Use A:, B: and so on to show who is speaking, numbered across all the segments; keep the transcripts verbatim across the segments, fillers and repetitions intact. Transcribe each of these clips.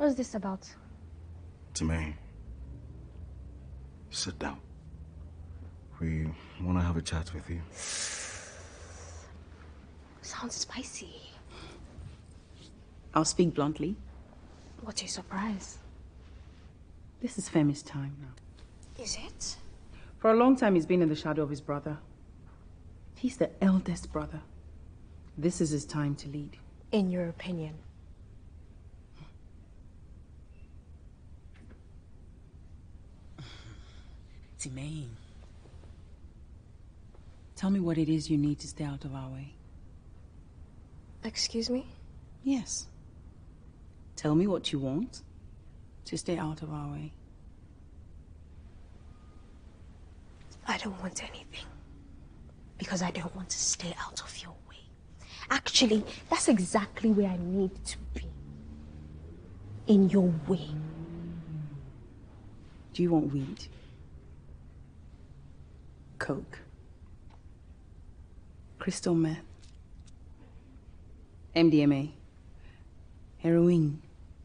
A: What's this about?
B: Tamaine, sit down. We want to have a chat with you.
A: Sounds spicy.
C: I'll speak bluntly.
A: What's your surprise?
C: This is Femi's time now.
A: Is it?
C: For a long time, he's been in the shadow of his brother. He's the eldest brother. This is his time to lead.
A: In your opinion?
C: Tamaine, tell me what it is you need to stay out of our way.
A: Excuse me?
C: Yes. Tell me what you want to stay out of our way.
A: I don't want anything. Because I don't want to stay out of your way. Actually, that's exactly where I need to be. In your way.
C: Do you want weed? Coke? Crystal meth? M D M A? Heroin?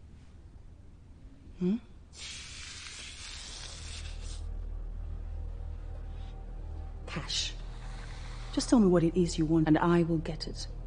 C: Hmm? Cash. Just tell me what it is you want and I will get it.